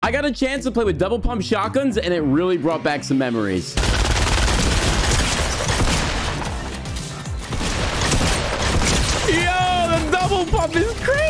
I got a chance to play with double pump shotguns, and it really brought back some memories. Yo, the double pump is crazy.